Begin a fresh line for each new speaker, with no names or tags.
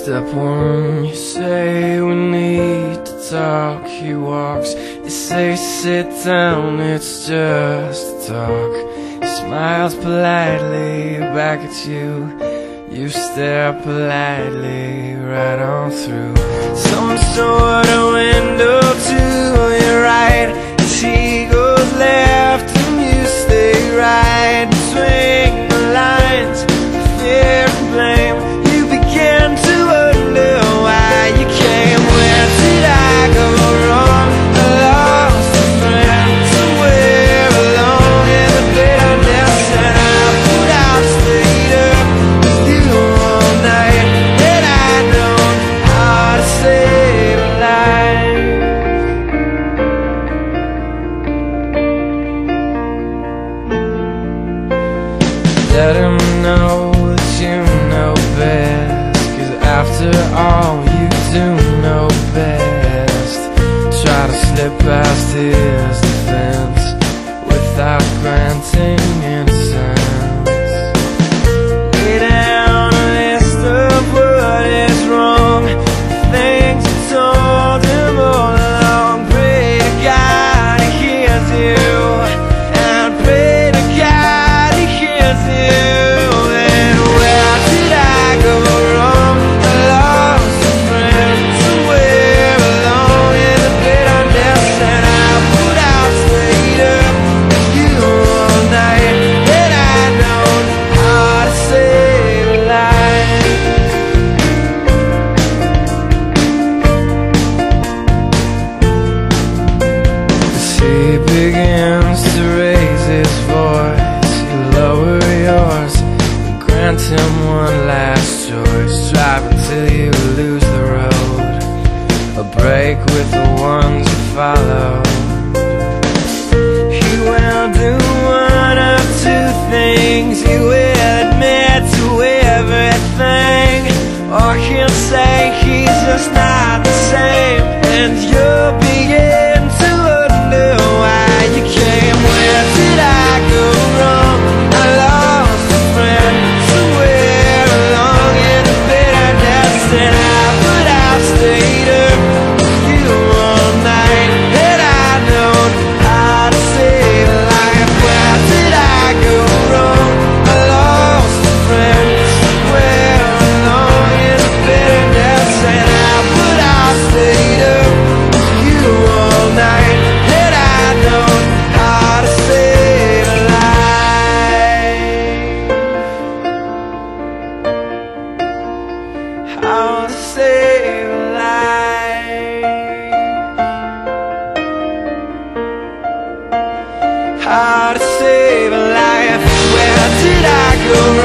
Step one, you say we need to talk. He walks, you say sit down, it's just a talk. He smiles politely back at you. You stare politely right on through some sort of window to your right. As he goes left and you stay right between the lines of fear and blame. You begin to wonder why you came. Where did I go wrong? I lost a friend somewhere along in the bitterness, and I put out stayed up with you all night. And I know how to save a life. Let him know that you know best, 'cause after all you do know best. Try to slip past his defense without granting innocence. Lay down a list of what is wrong, things you told him all along. Pray to God he hears you, and pray to God he hears you. And where did I go wrong? I lost a friend somewhere along in the bitterness, and I put out stayed up with you all night. And I know how to save a life. As he begins to raise his voice, you lower yours and grant him one last choice. Drive until you lose the road, a break with the ones you follow. He will do one of two things. He will admit to everything, or he'll say he's just not the same, and you'll begin to wonder why you came. Where did I go wrong? I lost a friend somewhere along in the bitterness, and I put out stayed up with you all night. And I know how to save a life. Where did I go wrong? I lost a friend somewhere along in the bitterness, and I put out stayed up with you all night. And I know how to save a life. How to save a life. How to save a life. Where did I go